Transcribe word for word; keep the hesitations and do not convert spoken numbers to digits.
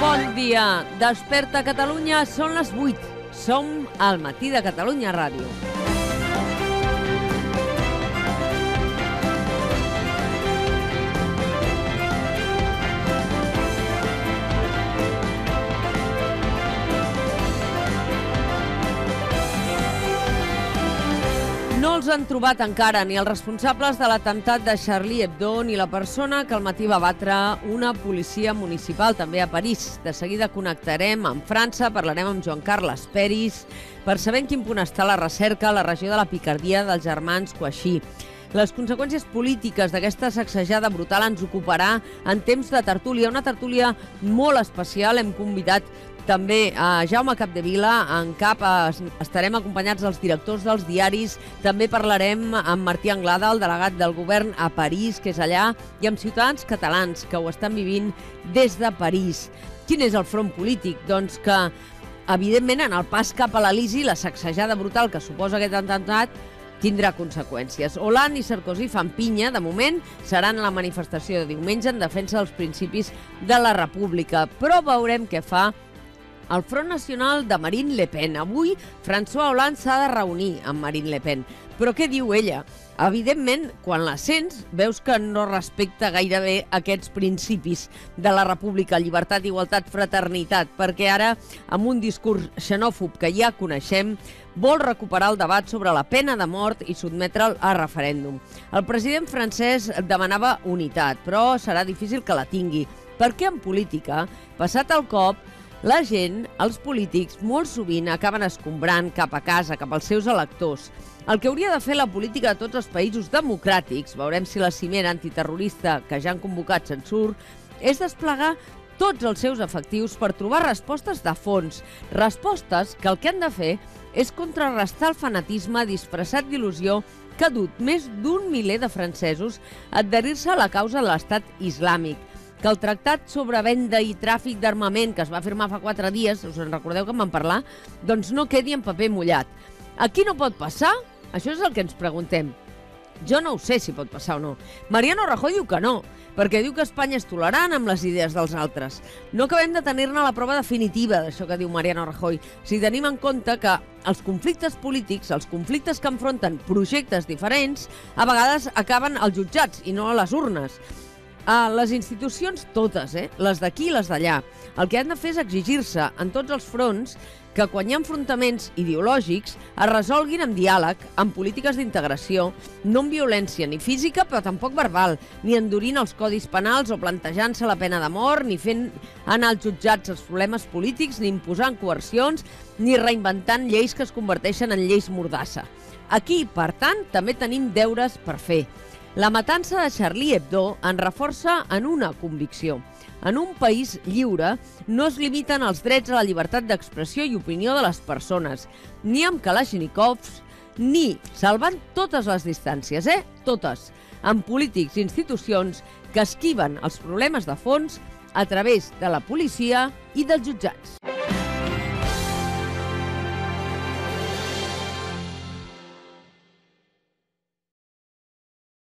Bon dia. Desperta Catalunya, són les vuit. Som al Matí de Catalunya Ràdio. No els han trobat encara ni els responsables de l'atemptat de Charlie Hebdo ni la persona que al matí va batre una policia municipal, també a París. De seguida connectarem amb França, parlarem amb Joan Carles Peris per saber en quin punt està la recerca a la regió de la Picardia dels germans Kouachi. Les conseqüències polítiques d'aquesta sacsejada brutal ens ocuparà en temps de tertúlia, una tertúlia molt especial. Hem convidat també a Jaume Capdevila. En cap estarem acompanyats dels directors dels diaris. També parlarem amb Martí Anglada, el delegat del govern a París, que és allà, i amb ciutadans catalans que ho estan vivint des de París. Quin és el front polític? Doncs que, evidentment, en el pas cap a l'Elisi, la sacsejada brutal que suposa aquest atemptat tindrà conseqüències. Hollande i Sarkozy fan pinya, de moment, seran a la manifestació de diumenge en defensa dels principis de la República. Però veurem què fa el Front Nacional de Marine Le Pen. Avui, François Hollande s'ha de reunir amb Marine Le Pen. Però què diu ella? Evidentment, quan la sents, veus que no respecta gairebé aquests principis de la República, llibertat, igualtat, fraternitat, perquè ara, amb un discurs xenòfob que ja coneixem, vol recuperar el debat sobre la pena de mort i sotmetre'l a referèndum. El president francès demanava unitat, però serà difícil que la tingui, perquè en política, passat el cop, la gent, els polítics, molt sovint acaben escombrant cap a casa, cap als seus electors. El que hauria de fer la política de tots els països democràtics, veurem si la cimera antiterrorista que ja han convocat se'n surt, és desplegar tots els seus efectius per trobar respostes de fons. Respostes que el que han de fer és contrarrestar el fanatisme disfressat d'il·lusió que ha dut més d'un miler de francesos a adherir-se a la causa de l'estat islàmic. Que el tractat sobre venda i tràfic d'armament que es va firmar fa quatre dies, us en recordeu que en vam parlar, doncs no quedi en paper mullat. Aquí no pot passar? Això és el que ens preguntem. Jo no ho sé si pot passar o no. Mariano Rajoy diu que no, perquè diu que Espanya és tolerant amb les idees dels altres. No acabem de tenir-ne la prova definitiva d'això que diu Mariano Rajoy, si tenim en compte que els conflictes polítics, els conflictes que enfronten projectes diferents, a vegades acaben als jutjats i no a les urnes. A les institucions totes, eh? Les d'aquí i les d'allà. El que han de fer és exigir-se en tots els fronts que quan hi ha enfrontaments ideològics es resolguin amb diàleg, amb polítiques d'integració, no amb violència ni física però tampoc verbal, ni endurint els codis penals o plantejant-se la pena de mort, ni fent anar als jutjats els problemes polítics, ni imposant coercions, ni reinventant lleis que es converteixen en lleis mordassa. Aquí, per tant, també tenim deures per fer. La matança de Charlie Hebdo en reforça en una convicció. En un país lliure no es limiten els drets a la llibertat d'expressió i opinió de les persones, ni amb kalashnikovs, ni salvant totes les distàncies, eh? Totes, amb polítics i institucions que esquiven els problemes de fons a través de la policia i dels jutjats.